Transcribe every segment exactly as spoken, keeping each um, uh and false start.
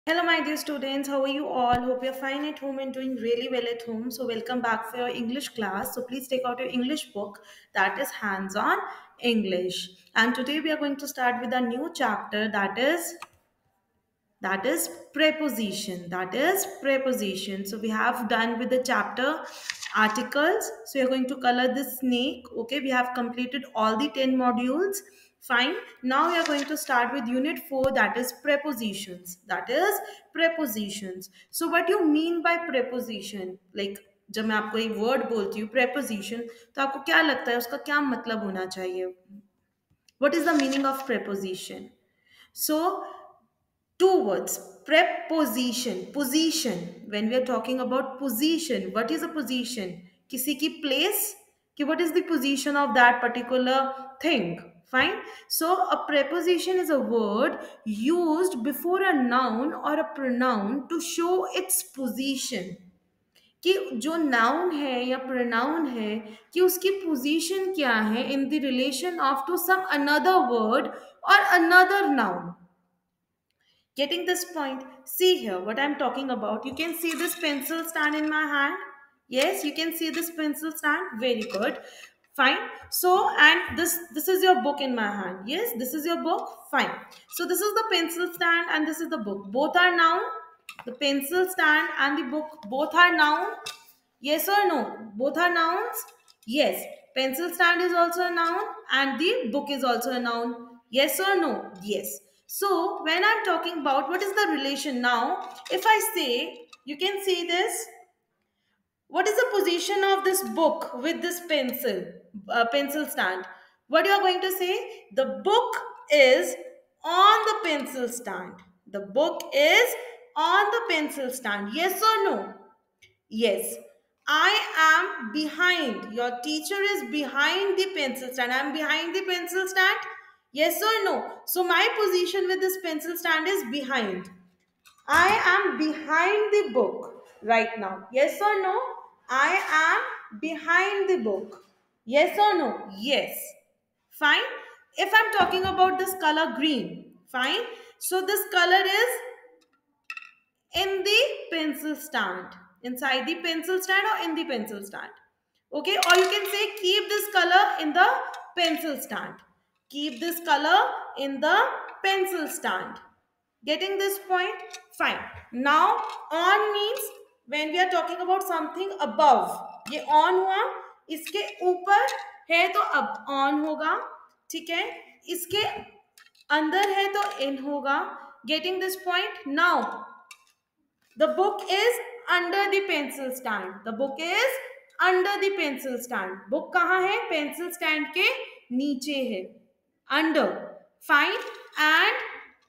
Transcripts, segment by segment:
Hello, my dear students. How are you all? Hope you're fine at home and doing really well at home. So, welcome back for your English class. So, please take out your English book that is Hands on English. And today we are going to start with a new chapter that is that is preposition. That is preposition. So, we have done with the chapter articles. So, you're going to color the snake. Okay, we have completed all the ten modules. Fine. Now we are going to start with unit four, that is prepositions. That is prepositions. So what you mean by preposition? Like जब मैं आपको एक word बोलती हूँ preposition, तो आपको क्या लगता है उसका क्या मतलब होना चाहिए? What is the meaning of preposition? So two words, preposition, position. When we are talking about position, what is a position? Kisi ki place, ki what is the position of that particular thing? Fine. So a preposition is a word used before a noun or a pronoun to show its position. कि जो noun है या pronoun है कि उसकी position क्या है in the relation of to some another word और another noun. Getting this point? See here what I'm talking about. You can see this pencil stand in my hand. Yes, you can see this pencil stand. Very good. Fine. So, and this this is your book in my hand. Yes, this is your book. Fine. So, this is the pencil stand and this is the book. Both are noun. The pencil stand and the book both are noun. Yes or no? Both are nouns. Yes. Pencil stand is also a noun and the book is also a noun. Yes or no? Yes. So when I'm talking about what is the relation now, if I say, you can see this, what is the position of this book with this pencil, uh, pencil stand? What you are going to say? The book is on the pencil stand. The book is on the pencil stand. Yes or no? Yes. I am behind. Your teacher is behind the pencil stand. I am behind the pencil stand. Yes or no? So my position with this pencil stand is behind. I am behind the book right now. Yes or no? I am behind the book. Yes or no? Yes. Fine. If I'm talking about this color green, fine. So this color is in the pencil stand, inside the pencil stand or in the pencil stand. Okay, or you can say keep this color in the pencil stand. Keep this color in the pencil stand. Getting this point? Fine. Now on means when we are talking about something above. ये on हुआ, इसके ऊपर है तो अब on होगा, ठीक है? इसके अंदर है तो in होगा. Getting this point? Now the book is under the pencil stand. The book is under the pencil stand. Book कहाँ है? Pencil stand के नीचे है. Under. Fine. And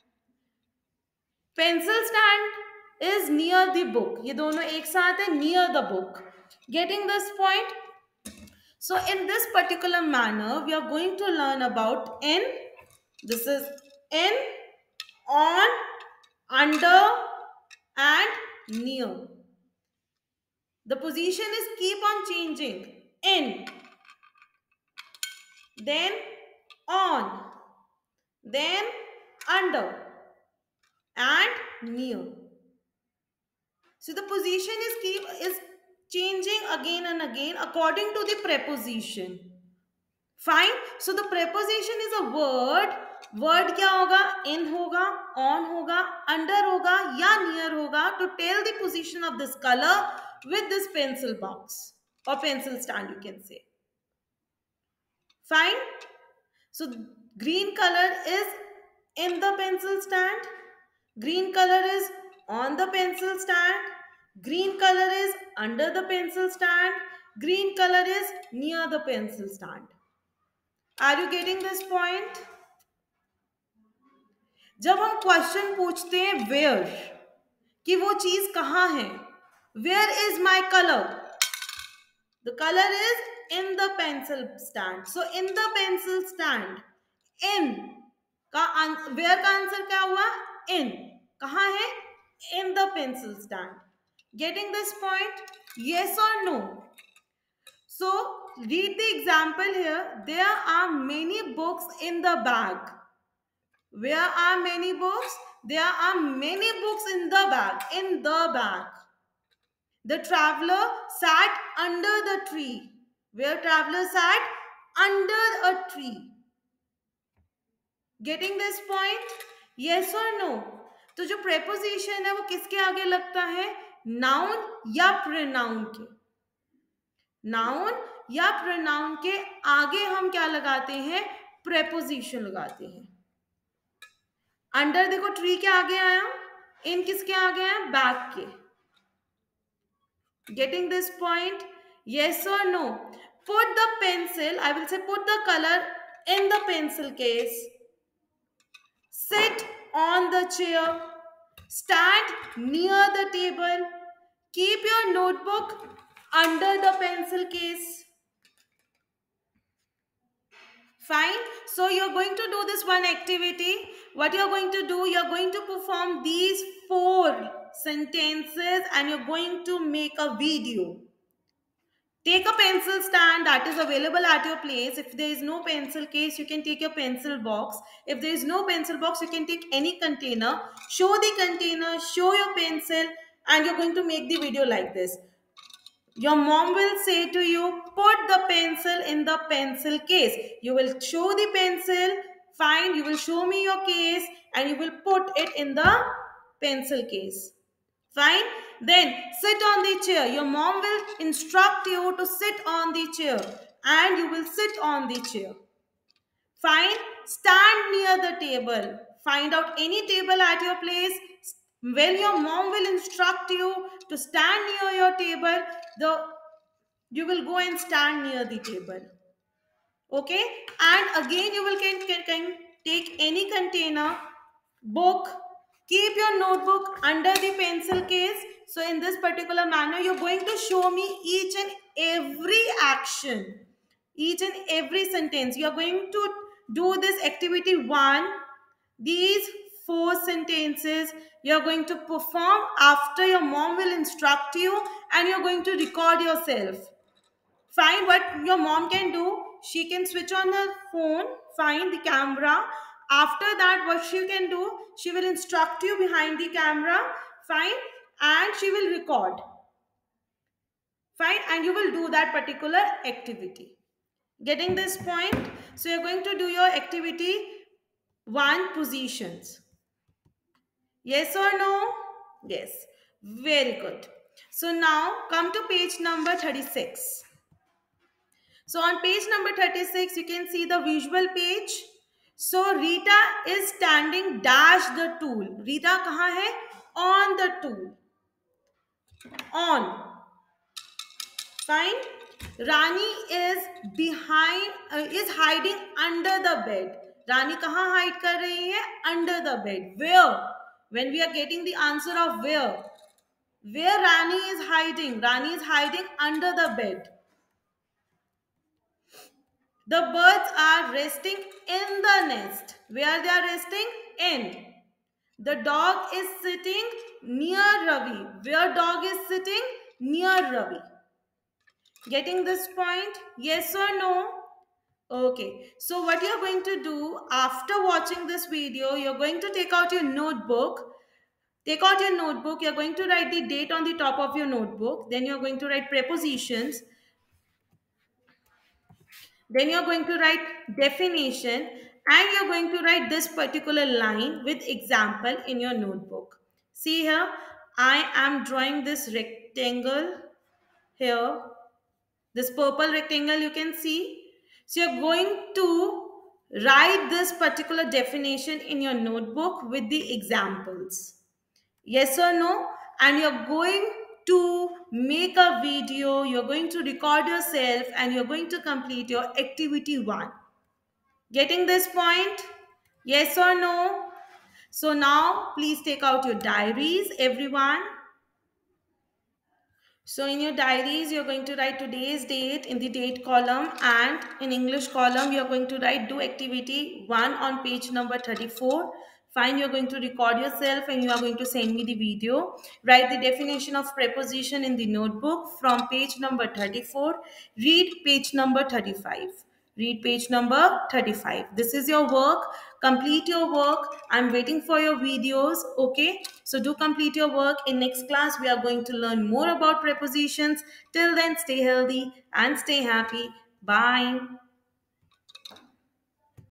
pencil stand is near the book. ये दोनों एक साथ है, near the book. Getting this point? So in this particular manner, we are going to learn about in. This is in, on, under, and near. The position is keep on changing. In, then on, then under, and near. So the position is keep is changing again and again according to the preposition. Fine. So the preposition is a word. Word क्या होगा? In होगा, on होगा, under होगा या near होगा to tell the position of this color with this pencil box or pencil stand, you can say. Fine. So green color is in the pencil stand. Green color is on the pencil stand. Green color is under the pencil stand. Green color is near the pencil stand. Are you getting this point? जब हम question पूछते हैं where, कि वो चीज कहाँ है, where is my colour, the colour is in the pencil stand. So in the pencil stand, in का वेयर का आंसर क्या हुआ? इन. कहाँ है? In the pencil stand. Getting this point? Yes और no? So read the example here. There are many books in the bag. Where are many books? There are many books in the bag. In the bag. The traveler sat under the tree. Where traveler sat? Under a tree. Getting this point? Yes or no? तो जो preposition है वो किसके आगे लगता है? Noun या pronoun के. Noun या pronoun के आगे हम क्या लगाते हैं? Preposition लगाते हैं. Under देखो tree के आगे आया. In किसके आगे आया? Back के. Getting this point? Yes or no? Put the pencil, I will say put the color in the pencil case. Sit on the chair. Stand near the table. Keep your notebook under the pencil case. Fine. So you're going to do this one activity. What you're going to do, you're going to perform these four sentences and you're going to make a video. Take a pencil stand that is available at your place. If there is no pencil case, you can take your pencil box. If there is no pencil box, you can take any container. Show the container, show your pencil, and you're going to make the video like this. Your mom will say to you, put the pencil in the pencil case. You will show the pencil, fine, you will show me your case, and you will put it in the pencil case. Fine. Then sit on the chair. Your mom will instruct you to sit on the chair and you will sit on the chair. Fine. Stand near the table. Find out any table at your place. When your mom will instruct you to stand near your table, the you will go and stand near the table. Okay. And again you will can, can, can take any container, book. Keep your notebook under the pencil case. So in this particular manner, you're going to show me each and every action, each and every sentence. You're going to do this activity one. These four sentences you're going to perform after your mom will instruct you and you're going to record yourself. Fine, what your mom can do, she can switch on the phone, find the camera. After that, what she can do, she will instruct you behind the camera, fine, and she will record. Fine, and you will do that particular activity. Getting this point? So you're going to do your activity one, positions. Yes or no? Yes. Very good. So now come to page number thirty-six. So on page number thirty-six, you can see the visual page. So Rita is standing dash the tool. Rita kahan hai? On the tool. On. Fine. Rani is behind, uh, is hiding under the bed. Rani kahan hide kar rahi hai? Under the bed. Where? When we are getting the answer of where. Where Rani is hiding? Rani is hiding under the bed. The birds are resting in the nest. Where they are resting? In. The dog is sitting near Ravi. Where dog is sitting? Near Ravi. Getting this point? Yes or no? Okay. So what you're going to do after watching this video, you're going to take out your notebook. Take out your notebook. You're going to write the date on the top of your notebook. Then you're going to write prepositions. Then you're going to write definition and you're going to write this particular line with example in your notebook. See here, I am drawing this rectangle here. This purple rectangle you can see. So you're going to write this particular definition in your notebook with the examples. Yes or no? And you're going to make a video, you're going to record yourself and you're going to complete your activity one. Getting this point? Yes or no? So now please take out your diaries, everyone. So in your diaries, you're going to write today's date in the date column and in English column, you're going to write do activity one on page number thirty-four. Fine, you're going to record yourself and you are going to send me the video. Write the definition of preposition in the notebook from page number thirty-four. Read page number thirty-five. Read page number thirty-five. This is your work. Complete your work. I'm waiting for your videos. Okay, so do complete your work. In next class we are going to learn more about prepositions. Till then, stay healthy and stay happy. Bye.